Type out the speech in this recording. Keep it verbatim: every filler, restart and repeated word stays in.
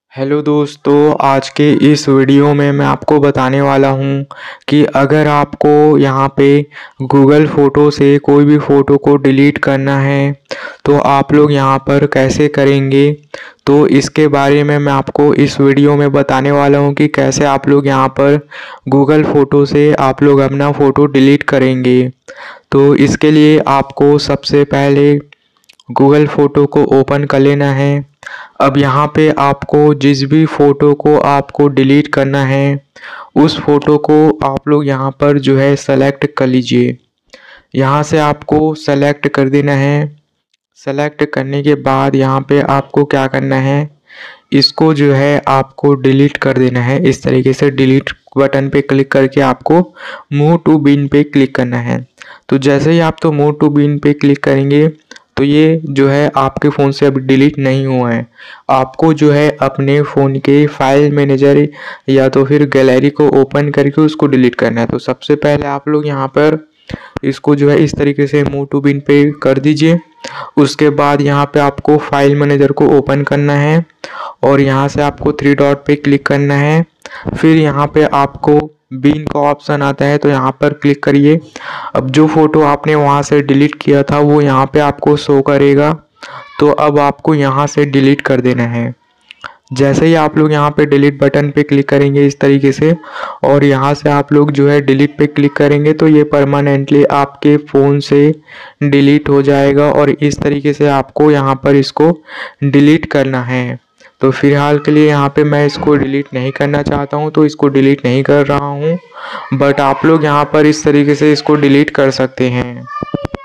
Hello दोस्तों, आज के इस वीडियो में मैं आपको बताने वाला हूँ कि अगर आपको यहाँ पे गूगल फ़ोटो से कोई भी फ़ोटो को डिलीट करना है तो आप लोग यहाँ पर कैसे करेंगे। तो इसके बारे में मैं आपको इस वीडियो में बताने वाला हूँ कि कैसे आप लोग यहाँ पर गूगल फ़ोटो से आप लोग अपना फ़ोटो डिलीट करेंगे। तो इसके लिए आपको सबसे पहले गूगल फ़ोटो को ओपन कर लेना है। अब यहाँ पे आपको जिस भी फ़ोटो को आपको डिलीट करना है उस फ़ोटो को आप लोग यहाँ पर जो है सेलेक्ट कर लीजिए। यहाँ से आपको सेलेक्ट कर देना है। सेलेक्ट करने के बाद यहाँ पे आपको क्या करना है, इसको जो है आपको डिलीट कर देना है। इस तरीके से डिलीट बटन पे क्लिक करके आपको मूव टू बिन पे क्लिक करना है। तो जैसे ही आप तो मूव टू बिन पे क्लिक करेंगे तो ये जो है आपके फ़ोन से अभी डिलीट नहीं हुआ है। आपको जो है अपने फ़ोन के फाइल मैनेजर या तो फिर गैलरी को ओपन करके उसको डिलीट करना है। तो सबसे पहले आप लोग यहाँ पर इसको जो है इस तरीके से मूव टू बिन पे कर दीजिए। उसके बाद यहाँ पे आपको फाइल मैनेजर को ओपन करना है और यहाँ से आपको थ्री डॉट पे क्लिक करना है। फिर यहाँ पे आपको बिन का ऑप्शन आता है तो यहाँ पर क्लिक करिए। अब जो फ़ोटो आपने वहाँ से डिलीट किया था वो यहाँ पे आपको शो करेगा। तो अब आपको यहाँ से डिलीट कर देना है। जैसे ही आप लोग यहाँ पे डिलीट बटन पे क्लिक करेंगे इस तरीके से और यहाँ से आप लोग जो है डिलीट पे क्लिक करेंगे तो ये परमानेंटली आपके फ़ोन से डिलीट हो जाएगा। और इस तरीके से आपको यहाँ पर इसको डिलीट करना है। तो फ़िलहाल के लिए यहाँ पे मैं इसको डिलीट नहीं करना चाहता हूँ तो इसको डिलीट नहीं कर रहा हूँ, बट आप लोग यहाँ पर इस तरीके से इसको डिलीट कर सकते हैं।